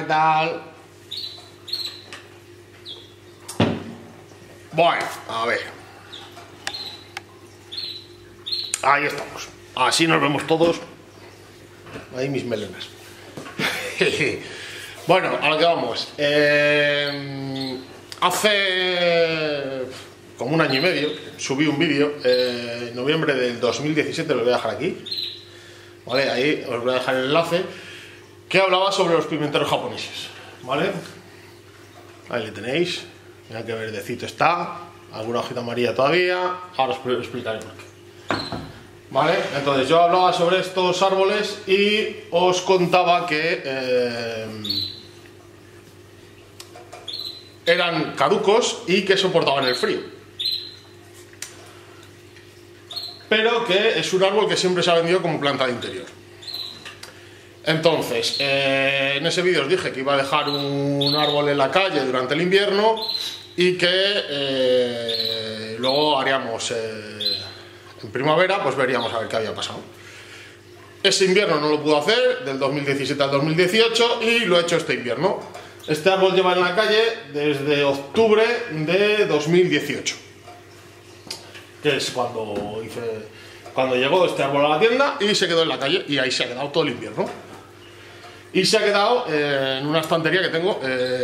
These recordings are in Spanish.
¿qué tal? Bueno, a ver. Ahí estamos. Así nos vemos todos. Ahí mis melenas. Bueno, a lo que vamos. Hace como un año y medio subí un vídeo, en noviembre del 2017, lo voy a dejar aquí. Vale, ahí os voy a dejar el enlace, que hablaba sobre los pimenteros japoneses. Vale, ahí le tenéis. Mira qué verdecito está, alguna hojita amarilla todavía. Ahora os explicaré por qué. Vale, entonces yo hablaba sobre estos árboles y os contaba que eran caducos y que soportaban el frío, pero que es un árbol que siempre se ha vendido como planta de interior. Entonces, en ese vídeo os dije que iba a dejar un árbol en la calle durante el invierno y que luego haríamos en primavera, pues veríamos a ver qué había pasado. Ese invierno no lo pude hacer, del 2017 al 2018, y lo he hecho este invierno. Este árbol lleva en la calle desde octubre de 2018, que es cuando llegó este árbol a la tienda, y se quedó en la calle, y ahí se ha quedado todo el invierno. Y se ha quedado en una estantería que tengo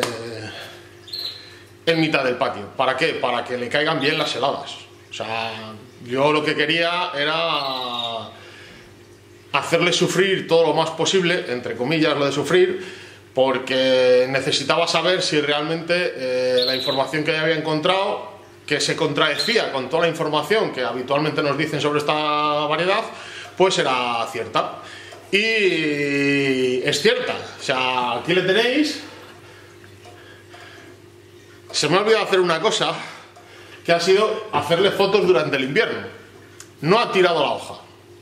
en mitad del patio. ¿Para qué? Para que le caigan bien las heladas. O sea, yo lo que quería era hacerle sufrir todo lo más posible, entre comillas lo de sufrir, porque necesitaba saber si realmente la información que había encontrado, que se contradecía con toda la información que habitualmente nos dicen sobre esta variedad, pues era cierta. Y es cierta. O sea, aquí le tenéis. Se me ha olvidado hacer una cosa, que ha sido hacerle fotos durante el invierno. No ha tirado la hoja.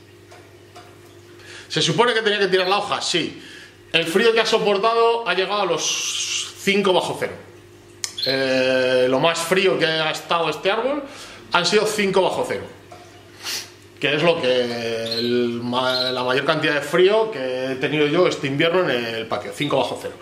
¿Se supone que tenía que tirar la hoja? Sí. El frío que ha soportado ha llegado a los 5 bajo cero. Lo más frío que ha estado este árbol han sido 5 bajo cero. Que es lo que la mayor cantidad de frío que he tenido yo este invierno en el patio. 5 bajo cero.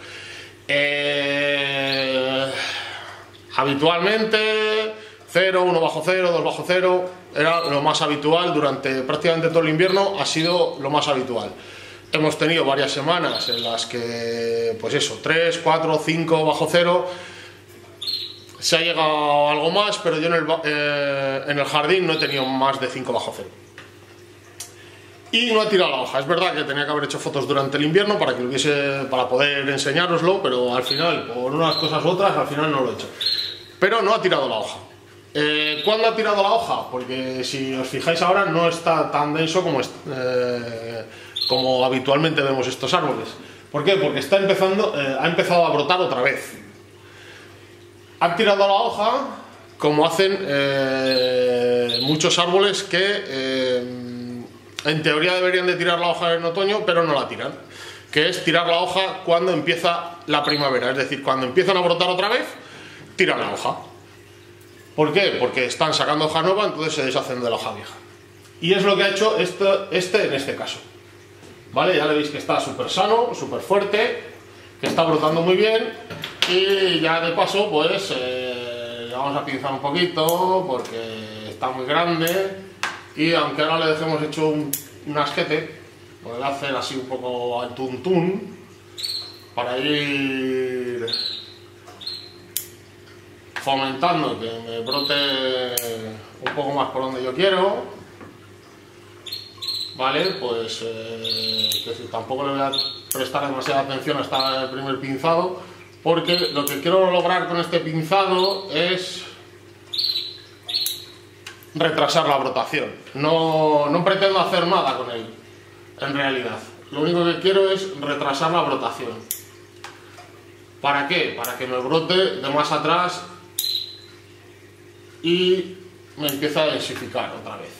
Habitualmente 0, 1 bajo 0, 2 bajo 0 era lo más habitual. Durante prácticamente todo el invierno ha sido lo más habitual. Hemos tenido varias semanas en las que, pues eso, 3, 4, 5 bajo 0. Se ha llegado a algo más, pero yo en el jardín no he tenido más de 5 bajo 0. Y no ha tirado la hoja. Es verdad que tenía que haber hecho fotos durante el invierno para poder enseñároslo, pero al final, por unas cosas u otras, al final no lo he hecho. Pero no ha tirado la hoja. ¿Cuándo ha tirado la hoja? Porque si os fijáis ahora no está tan denso como habitualmente vemos estos árboles. ¿Por qué? Porque ha empezado a brotar otra vez. Han tirado la hoja como hacen muchos árboles que en teoría deberían de tirar la hoja en otoño, pero no la tiran. Que es tirar la hoja cuando empieza la primavera. Es decir, cuando empiezan a brotar otra vez, tiran la hoja. ¿Por qué? Porque están sacando hoja nueva, entonces se deshacen de la hoja vieja. Y es lo que ha hecho este en este caso. ¿Vale? Ya le veis que está súper sano, súper fuerte, que está brotando muy bien. Y ya de paso, pues le vamos a pinzar un poquito porque está muy grande. Y aunque ahora le dejemos hecho un asquete, pues le hacer así un poco al tuntún para ir fomentando que me brote un poco más por donde yo quiero. Vale, pues que tampoco le voy a prestar demasiada atención hasta el primer pinzado, porque lo que quiero lograr con este pinzado es retrasar la brotación. No pretendo hacer nada con él, en realidad. Lo único que quiero es retrasar la brotación. ¿Para qué? Para que me brote de más atrás y me empiece a densificar otra vez.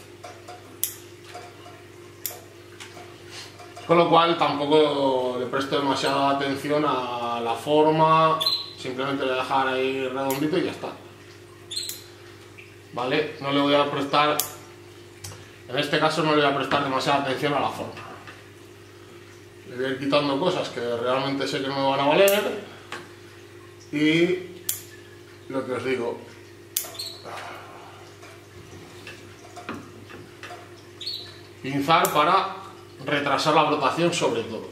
Con lo cual tampoco le presto demasiada atención a la forma, simplemente le voy a dejar ahí redondito y ya está. ¿Vale? No le voy a prestar, en este caso no le voy a prestar demasiada atención a la forma. Le voy a ir quitando cosas que realmente sé que no me van a valer. Y lo que os digo, pinzar para retrasar la brotación sobre todo.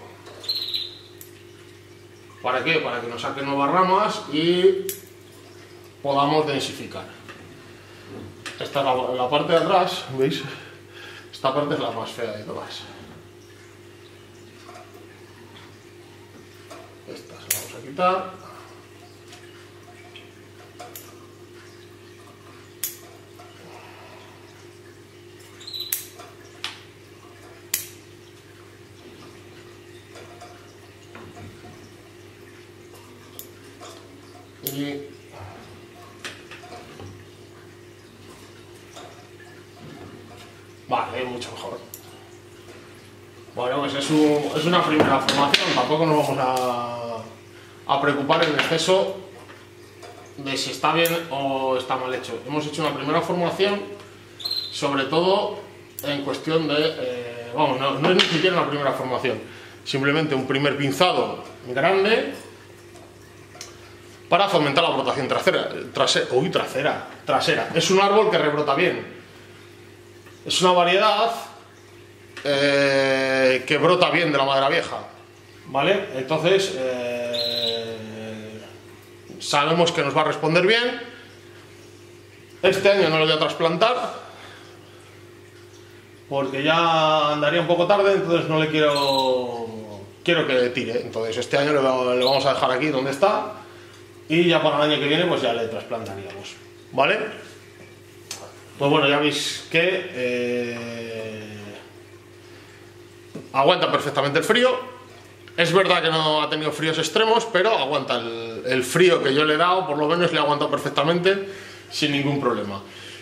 ¿Para qué? Para que nos saquen nuevas ramas y podamos densificar. Esta es la parte de atrás, ¿veis? Esta parte es la más fea de todas. Esta se la vamos a quitar. Y vale, mucho mejor. Bueno, pues es una primera formación, tampoco nos vamos a preocupar en exceso de si está bien o está mal hecho. Hemos hecho una primera formación, sobre todo en cuestión de... vamos, no es ni siquiera una primera formación, simplemente un primer pinzado grande para fomentar la brotación trasera. Es un árbol que rebrota bien. Es una variedad que brota bien de la madera vieja, ¿vale? Entonces sabemos que nos va a responder bien. Este año no lo voy a trasplantar porque ya andaría un poco tarde, entonces no le quiero que tire. Entonces este año le vamos a dejar aquí donde está. Y ya para el año que viene pues ya le trasplantaríamos, ¿vale? Pues bueno, ya veis que aguanta perfectamente el frío. Es verdad que no ha tenido fríos extremos, pero aguanta el frío que yo le he dado, por lo menos le ha aguantado perfectamente sin ningún problema.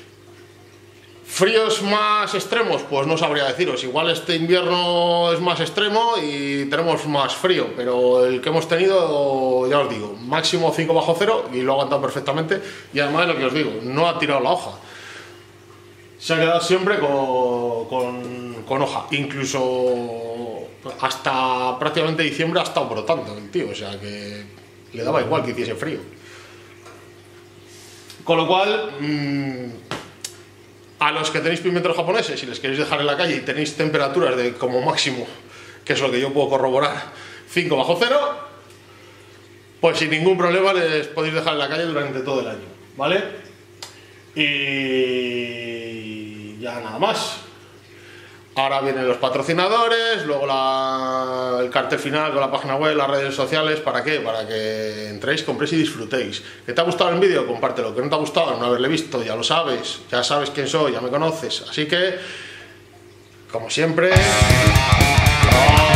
¿Fríos más extremos? Pues no sabría deciros. Igual este invierno es más extremo y tenemos más frío, pero el que hemos tenido, ya os digo, máximo 5 bajo cero y lo ha aguantado perfectamente. Y además, lo que os digo, no ha tirado la hoja. Se ha quedado siempre con hoja. Incluso hasta prácticamente diciembre ha estado brotando el tío. O sea que le daba igual que hiciese frío. Con lo cual... a los que tenéis pimientos japoneses, si les queréis dejar en la calle y tenéis temperaturas de como máximo, que es lo que yo puedo corroborar, 5 bajo cero, pues sin ningún problema les podéis dejar en la calle durante todo el año, ¿vale? Y ya nada más. Ahora vienen los patrocinadores, luego el cartel final con la página web, las redes sociales. ¿Para qué? Para que entréis, compréis y disfrutéis. ¿Que te ha gustado el vídeo? Compártelo. ¿Que no te ha gustado? No haberle visto, ya lo sabes. Ya sabes quién soy, ya me conoces. Así que, como siempre...